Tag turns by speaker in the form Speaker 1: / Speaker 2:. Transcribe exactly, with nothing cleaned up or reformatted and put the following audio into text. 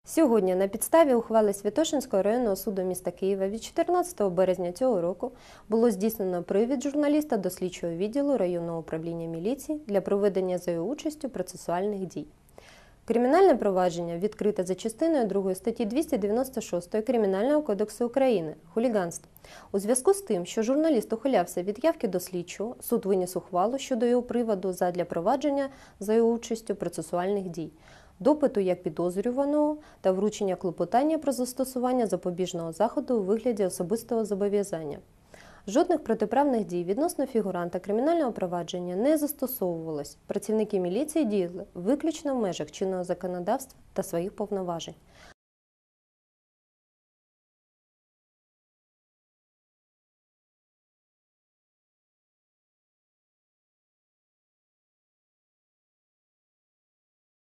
Speaker 1: Сьогодні на підставі ухвали Святошинського районного суду міста Києва від чотирнадцятого березня цього року було здійснено привід журналіста до слідчого відділу районного управління міліції для проведення за його участю процесуальних дій. Кримінальне провадження відкрите за частиною другої статті двісті дев'яносто шість Кримінального кодексу України «Хуліганство». У зв'язку з тим, що журналіст ухилявся від явки до слідчого, суд виніс ухвалу щодо його приводу задля провадження за його участю процесуальних дій, допиту як підозрюваного та вручення клопотання про застосування запобіжного заходу у вигляді особистого зобов'язання. Жодних протиправних дій відносно фігуранта кримінального провадження не застосовувалось. Працівники міліції діяли виключно в межах чинного законодавства та своїх повноважень.